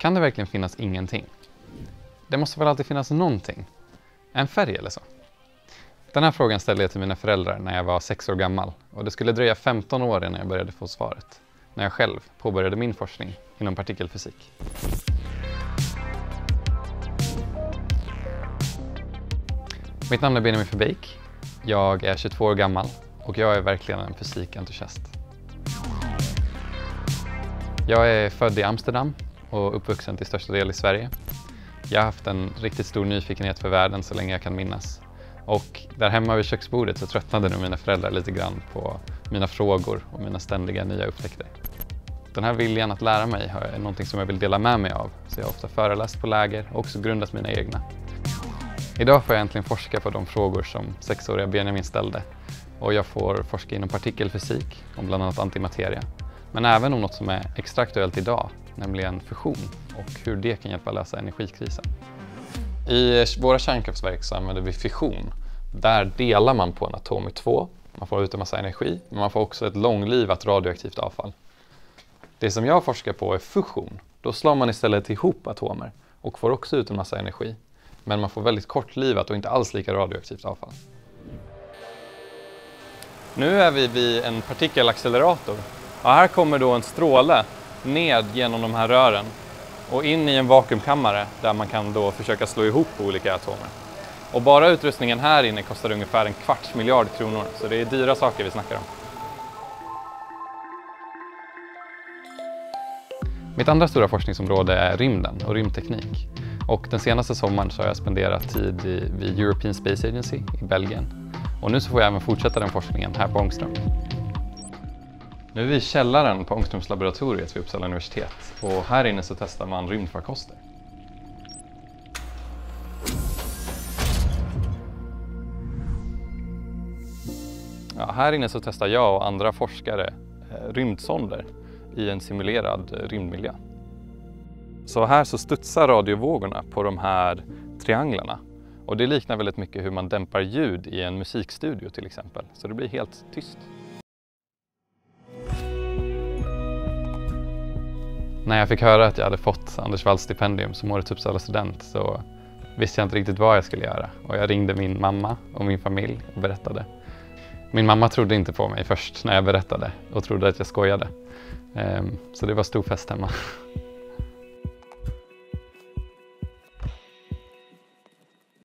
Kan det verkligen finnas ingenting? Det måste väl alltid finnas någonting? En färg eller så? Den här frågan ställde jag till mina föräldrar när jag var 6 år gammal och det skulle dröja 15 år innan jag började få svaret. När jag själv påbörjade min forskning inom partikelfysik. Mitt namn är Benjamin Verbeek. Jag är 22 år gammal och jag är verkligen en fysikentusiast. Jag är född i Amsterdam och uppvuxen till största del i Sverige. Jag har haft en riktigt stor nyfikenhet för världen så länge jag kan minnas. Och där hemma vid köksbordet så tröttnade nog mina föräldrar lite grann på mina frågor och mina ständiga nya upptäckter. Den här viljan att lära mig är någonting som jag vill dela med mig av, så jag har ofta föreläst på läger och också grundat mina egna. Idag får jag äntligen forska på de frågor som 6-åriga Benjamin ställde och jag får forska inom partikelfysik, om bland annat antimateria, men även om något som är extra aktuellt idag, nämligen fusion och hur det kan hjälpa lösa energikrisen. I våra kärnkraftverk så använder vi fission. Där delar man på en atom i 2, man får ut en massa energi, men man får också ett långlivat radioaktivt avfall. Det som jag forskar på är fusion. Då slår man istället ihop atomer och får också ut en massa energi. Men man får väldigt kortlivat och inte alls lika radioaktivt avfall. Nu är vi vid en partikelaccelerator. Och här kommer då en stråle ned genom de här rören och in i en vakuumkammare där man kan då försöka slå ihop olika atomer. Och bara utrustningen här inne kostar ungefär 250 miljarder kronor, så det är dyra saker vi snackar om. Mitt andra stora forskningsområde är rymden och rymdteknik. Och den senaste sommaren så har jag spenderat tid vid European Space Agency i Belgien. Och nu så får jag även fortsätta den forskningen här på Ångström. Nu är vi i källaren på Ångströmslaboratoriet vid Uppsala universitet. Och här inne så testar man rymdfarkoster. Ja, här inne så testar jag och andra forskare rymdsonder i en simulerad rymdmiljö. Så här så studsar radiovågorna på de här trianglarna. Och det liknar väldigt mycket hur man dämpar ljud i en musikstudio till exempel. Så det blir helt tyst. När jag fick höra att jag hade fått Anders Walls stipendium som årets Uppsala student så visste jag inte riktigt vad jag skulle göra. Och jag ringde min mamma och min familj och berättade. Min mamma trodde inte på mig först när jag berättade och trodde att jag skojade. Så det var stor fest hemma.